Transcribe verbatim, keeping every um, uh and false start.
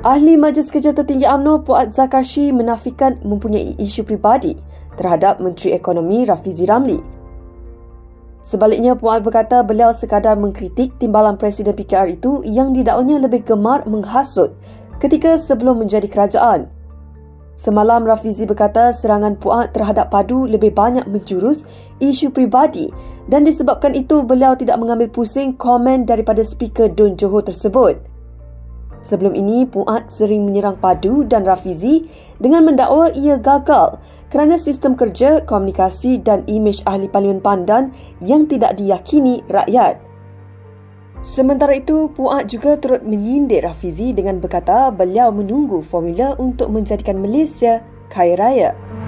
Ahli Majlis Kerja Tertinggi UMNO Puat Zakarshi menafikan mempunyai isu peribadi terhadap Menteri Ekonomi Rafizi Ramli. Sebaliknya, Puat berkata beliau sekadar mengkritik timbalan Presiden P K R itu yang didakwanya lebih gemar menghasut ketika sebelum menjadi kerajaan. Semalam, Rafizi berkata serangan Puat terhadap Padu lebih banyak menjurus isu peribadi dan disebabkan itu beliau tidak mengambil pusing komen daripada Speaker Dun Johor tersebut. Sebelum ini, Puat sering menyerang Padu dan Rafizi dengan mendakwa ia gagal kerana sistem kerja, komunikasi dan imej ahli Parlimen Pandan yang tidak diyakini rakyat. Sementara itu, Puat juga turut menyindir Rafizi dengan berkata beliau menunggu formula untuk menjadikan Malaysia kaya raya.